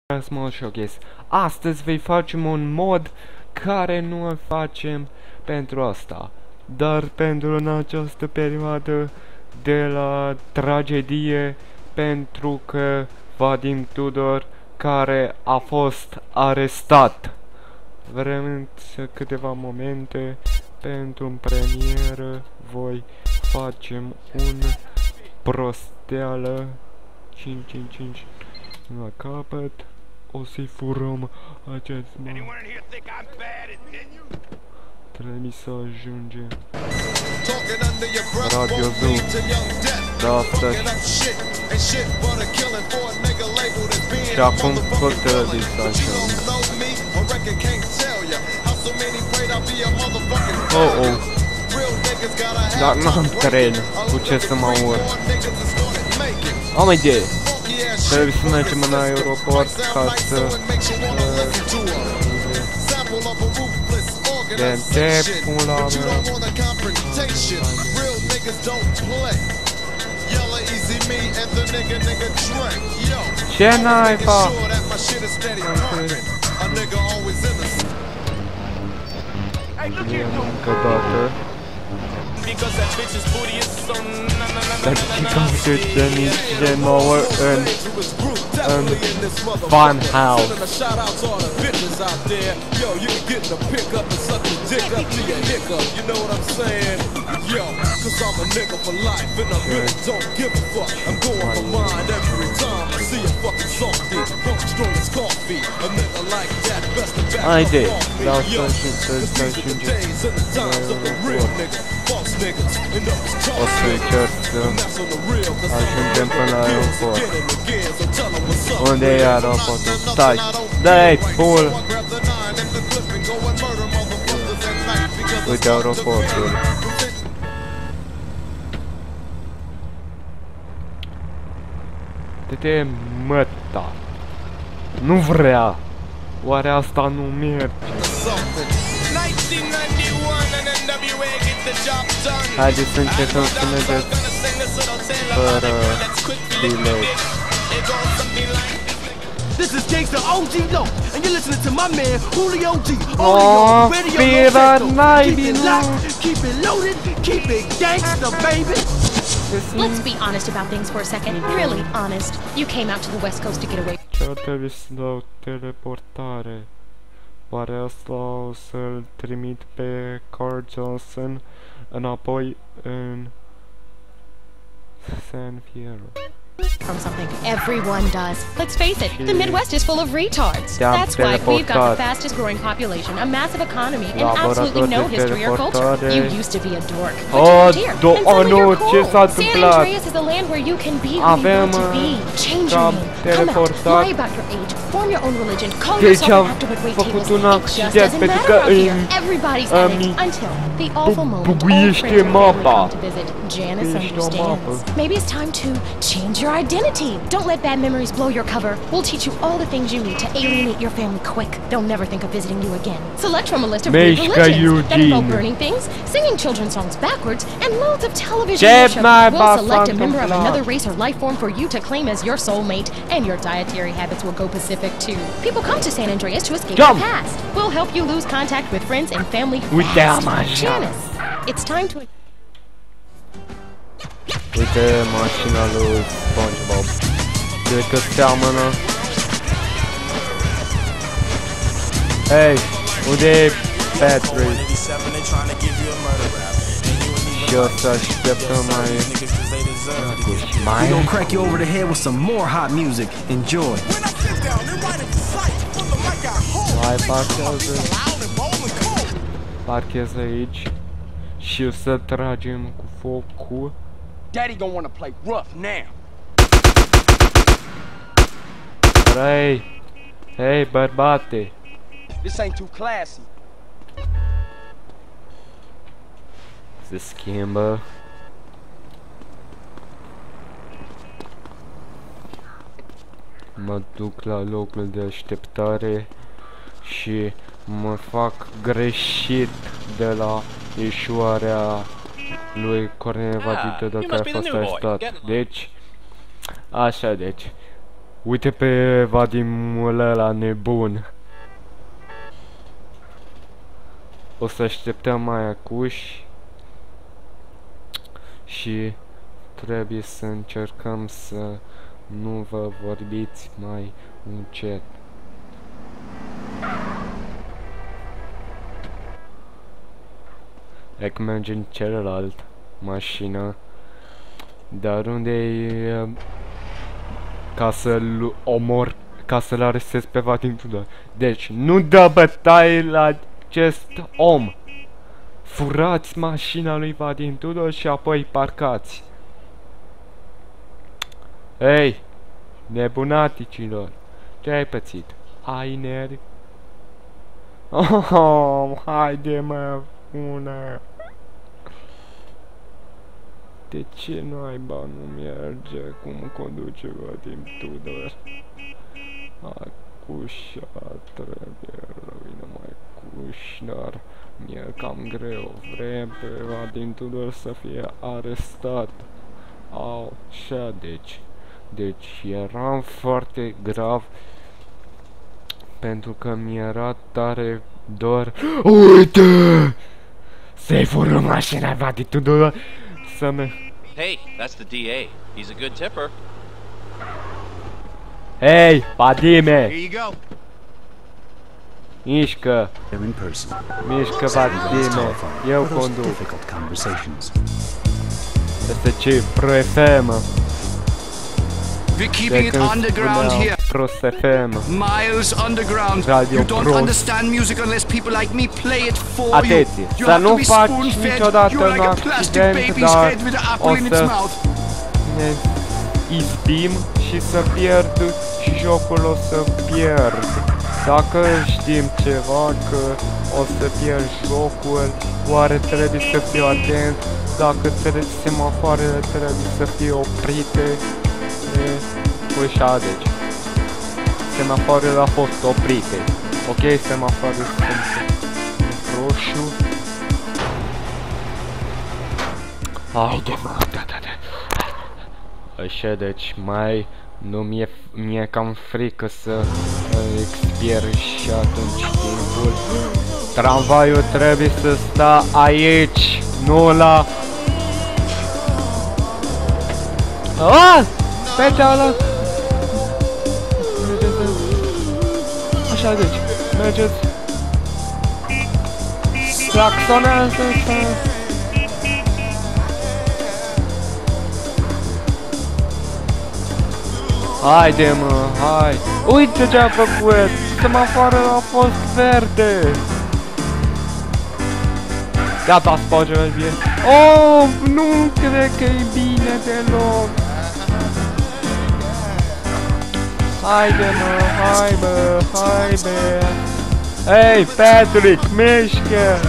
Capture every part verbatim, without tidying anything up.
Small Showcase. Astăzi vei facem un mod care nu îl facem pentru asta, dar pentru în această perioadă de la tragedie, pentru că Vadim Tudor, care a fost arestat. Vrem să câteva momente pentru în premieră voi facem un prosteală cinci cinci cinci la capăt. O să-i furăm acest mod. Trebuie să ajunge Radio Zoo. Da, asta și acum cotelă de așa. Oh, oh. Dar n-am tren cu ce să mă urc. Am o idee. Trebuie să mergem în aeroport ca să de te pula mea. Ce naiba? Încă dată. Dar ce caută de niște nouă în în Fun House. Haide, vreau să ajungem. O să încerc să ajungem până la aeroport. Unde e aeroportul? Stai! Dă-i, pul! Uite aeroportul. Te-te măta! Nu vrea! Oare asta nu merge? Haideți să încercăm să mergem fără delay. This is Gangsta O G Low, and you're listening to my man Julio G. Oh, Fever Naibi, keep it loaded, keep it gangsta, baby. Let's be honest about things for a second. Really honest. You came out to the West Coast to get away. Ce-ar trebui să dau teleportare? Oare asta o să-l trimit pe Carl Johnson înapoi în San Fierro? From something everyone does. Let's face it, the Midwest is full of retards. That's why we've got the fastest growing population, a massive economy, and absolutely no history or culture. You used to be a dork, but you're here, and suddenly you're cool. San Andreas is a land where you can be who you want to be. Change your name, come out, lie about your age, form your own religion, call yourself an afterward wait tables. It just doesn't matter out here. Everybody's at it until the awful moment all friends come to visit. Janice understands. Maybe it's time to change your identity. Don't let bad memories blow your cover. We'll teach you all the things you need to alienate your family quick. They'll never think of visiting you again. Select from a list of weird religions that involve burning things, singing children's songs backwards, and loads of television worship. We'll select a member of another race or life form for you to claim as your soulmate, and your dietary habits will go Pacific too. People come to San Andreas to escape the past. We'll help you lose contact with friends and family fast. Janice, it's time to... Uite mașina lui SpongeBob. Cred că seamănă. Hei, unde e Patrick? Și o să așteptăm mai... We're gonna crack you over the head with some more hot music. Enjoy. Hai, parchează. Parchează aici. Și o să tragem cu focul. Daddy gonna wanna play rough now. Hey, hey, bărbate. This ain't too classy. Se schimbă. Mă duc la locul de așteptare și mă fac greșit de la ieșuarea lui Cornel Vadito dacă a fost arestat. Deci, așa deci. Uite pe Vadimul ăla nebun. O să așteptăm mai acuși. Și trebuie să încercăm să nu vă vorbiți mai încet. Hai că mergem în celălalt mașină. Dar unde e... Ca să-l omor, ca să-l arestez pe Vadim Tudor. Deci, nu dă bătaie la acest om. Furați mașina lui Vadim Tudor și apoi parcați. Hei, nebunaticilor, ce ai pățit? Ai nervi? Oh, haide mă, bună. De ce naiba nu merge cum conduce Vadim Tudor? Acușa trebuie rămâne mai cuș, dar mi-e cam greu. Vrem pe Vadim Tudor să fie arestat. Au, așa deci. Deci eram foarte grav pentru că mi-era tare dor. Uite! Se fură mașina Vadim Tudor. Hey, that's the D A. He's a good tipper. Hey, Vadime! Here you go. Mișcă! They're in person. Mișcă, Vadime! Eu For those conduc. difficult conversations. Este ce? Pro F M. We're keeping it underground here. Pro F M. Miles underground. Radio You don't Pro. understand music unless people like me play it for you. Atenție, You să have to nu be faci spoon-fed. niciodată You're un like a plastic accident, baby's dar head with an apple o in its să mouth. ne izbim și să pierd și jocul o să pierd. Dacă știm ceva că o să pierd jocul, oare trebuie să fiu atent? Dacă trebuie semafoarele trebuie să fie oprite? E, așa, deci. Semafoarele au fost oprite. Ok, semafoarele sunt roșu. Haide mă, da, da, da. Așa, deci mai nu mi-e mi-e cam frică să uh, expir și atunci timpul. Tramvaiul trebuie să sta aici, nu la... Ah! Pedala! Așa, deci, mergeți. Claxonează-ți. Haide mă, hai! Uite ce-a făcut! Semaforul a fost verde! Gata, spogere bine! Oh, nu cred că e bine deloc! Haide mă, hai mă, haide! Hei, Patrick, mișcă!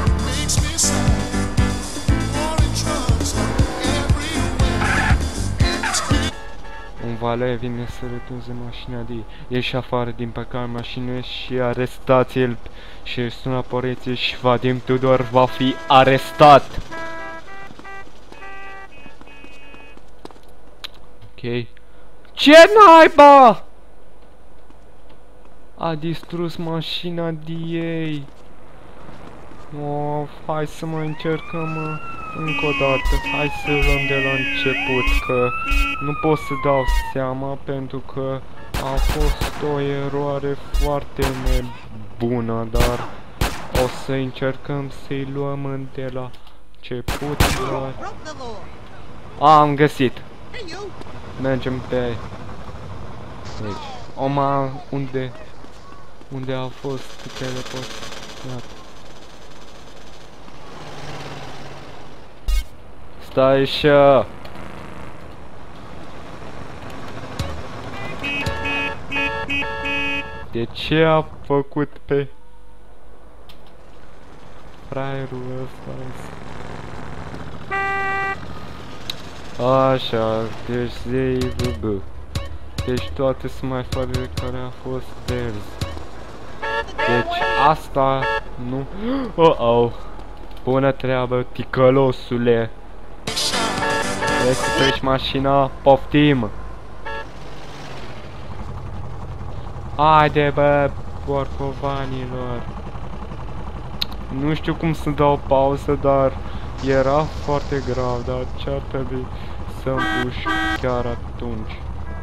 Un valet vine să retunze mașina de ieși afară din parcarea mașinii și arestați-l și sună poliție și Vadim Tudor va fi arestat. Ok. Ce naiba? A distrus mașina de ei. Oh, hai să mai încercăm uh, încă o dată. Hai să luăm de la început, că nu pot să dau seama pentru că a fost o eroare foarte nebună, dar o să încercăm să-i luăm de la început. Dar... A, am găsit. Mergem pe aici. Oma, unde? Unde a fost teleportat? Stai așa! De ce a făcut pe fraierul ăsta? Așa, deci save B. Deci toate semafoarele care au fost verzi. Deci asta nu... Oh, oh! Bună treabă, ticălosule! Vrei să treci mașina? Poftim! Haide, bă, borcovanilor. Nu știu cum să dau pauză, dar era foarte grav, dar ce-ar trebui să împuși chiar atunci.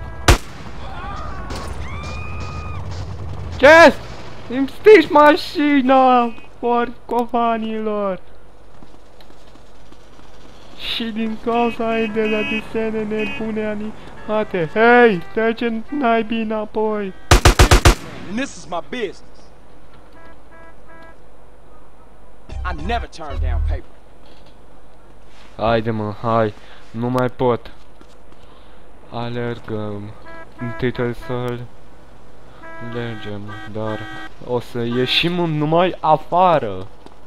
Ce? Îmi stingi mașina, borcovanilor. Și din cauza ei de la desene nebune animate. Hei, trece naibii înapoi. And this is my business. I never turn down paper. Haide mă, hai, nu mai pot. Alergăm. Întâi trebuie să alergem, dar o să ieșim numai afară.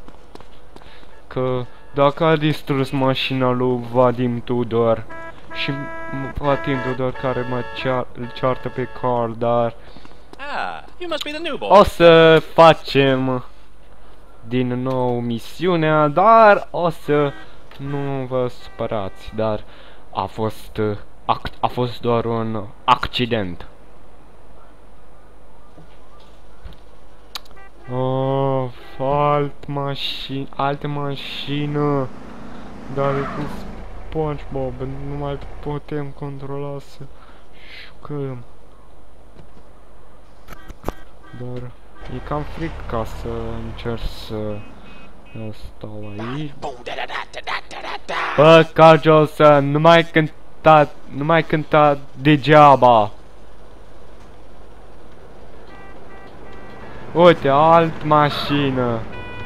Că dacă a distrus mașina lui Vadim Tudor și Vadim Tudor care mă cear ceartă pe Carl, dar Ah, you must be the new boy. o să facem din nou misiunea, dar o să nu vă supărați, dar a fost a fost doar un accident. Oh, alt mașină, alte mașină, dar cu SpongeBob nu mai putem controla să jucăm. Dar e cam fric ca să încerc să stau aici. Bă, Carjosa, nu mai cânta, nu mai cânta degeaba. Uite, alt mașină.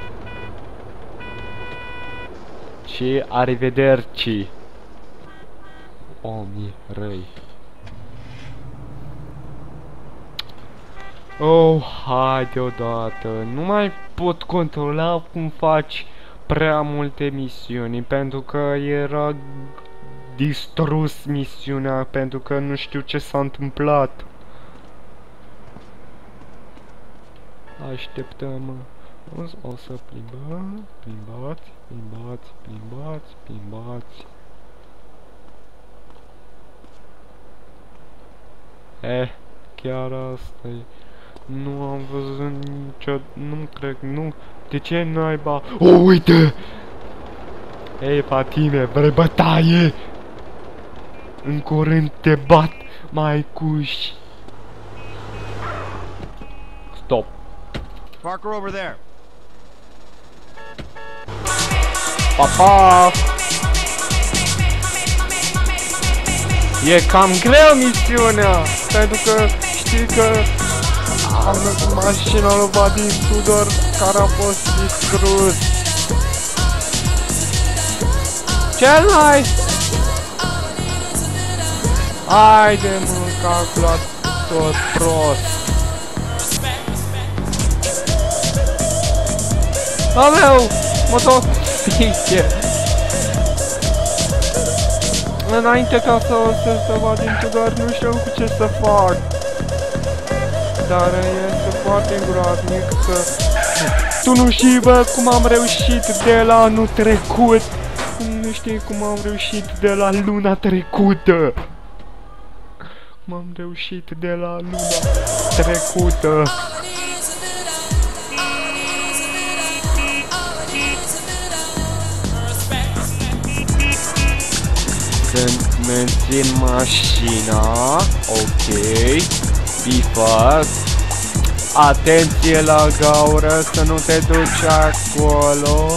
Și arrivederci. Omii răi. Oh, haide odată. Nu mai pot controla cum faci prea multe misiuni, pentru că era distrus misiunea, pentru că nu știu ce s-a întâmplat. Așteptăm. O să plimbăm, plimbați, plimbați, plimbați, plimbați. Eh, chiar asta e. Nu am văzut nicio... Nu cred, nu... De ce naiba? O, uite! Ei, Fatime, vrei bătaie? În curând te bat, maicuși. Stop. Parker over there. Pa, pa! E cam greu misiunea, pentru că știi că am mașina lui Vadim Tudor care a fost distrus. Ce n-ai? Haide mă, calculator prost. Aoleu, motofiche. Înainte ca să o să se Vadim Tudor, nu știu cu ce să fac. Dar este foarte groaznic să... Tu nu știi, bă, cum am reușit de la anul trecut. Nu știi cum am reușit de la luna trecută. Cum am reușit de la luna trecută. Să mențin mașina. Ok. Bifă. Atenție la gaură, să nu te duci acolo.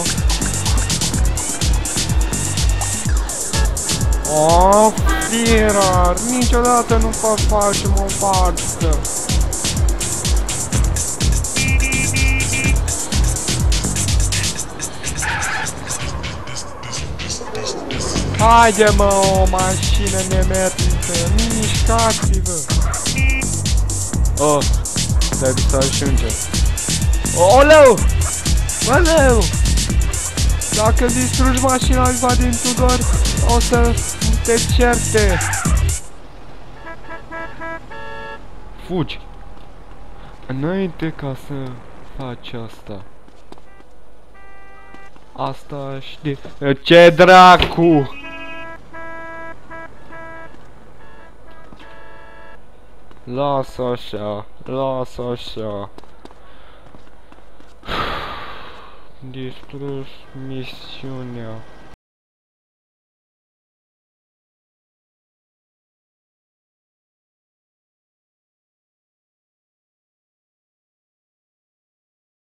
Oh, firar, niciodată nu facem o farsă. Haide mă, o mașină nemernică, mișcați-vă. Oh, trebuie să ajungem. Oleu! Oleu! Dacă distrugi mașina lui Vadim Tudor, o să te certe. Fugi! Înainte ca să faci asta. Asta știi. Ce dracu! Lasă așa, lasă așa. Distrus misiunea.